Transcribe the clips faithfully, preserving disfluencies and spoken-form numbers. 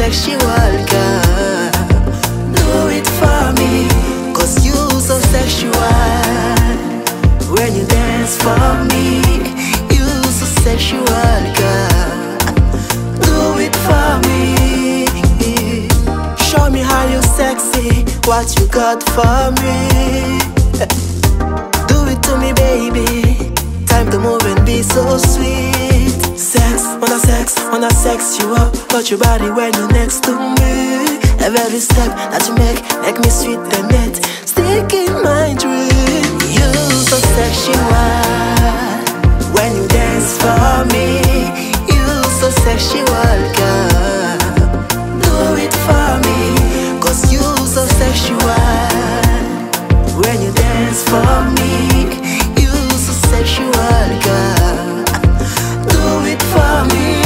sexual, girl. Do it for me, cause you so sexual. When you dance for me, you so sexual, girl. Do it for me. Show me how you sexy, what you got for me. Do it to me, baby. Time to move and be so sweet. Sex, wanna sex, wanna sex you up. Touch your body when you're next to me. Every step that you make, make me sweet and net. Stick in my dream. You so sexual. When you dance for me, you so sexual, girl. Do it for me, cause you so sexual. When you dance for me, you so sexual, girl. Do it for me,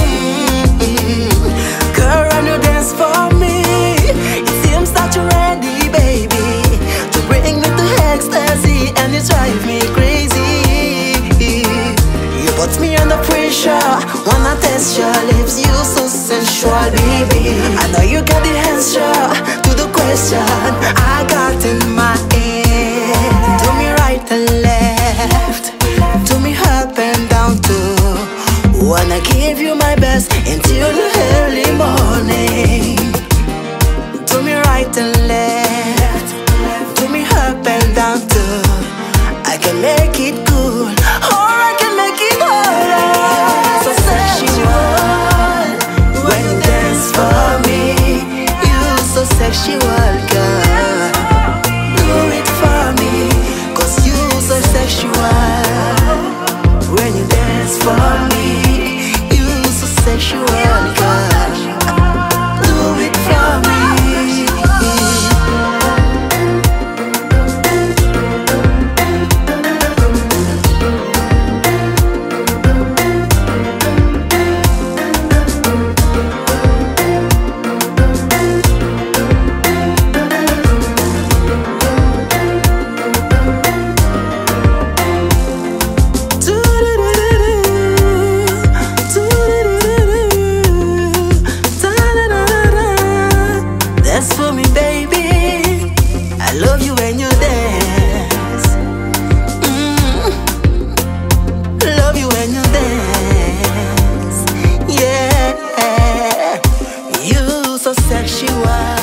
girl. When you dance for me, it seems that you're ready, baby, to bring me to ecstasy, and you drive me crazy. You put me under pressure, wanna test your lips, you so sensual, baby. I know you got the answer to the question I got in my head. Do me right and left, do me up and down too. Wanna give you my best until the early morning. Do me right and left, do me up and down too. I can make it cool, or I can make it harder. So sexual. When you dance for me, you so sexual, girl. Do it for me, cause you so sexual. When you dance for me, you so sexual, girl. Do it for me. Dance for me, baby. I love you when you dance. Mm. Love you when you dance. Yeah, you so sexual.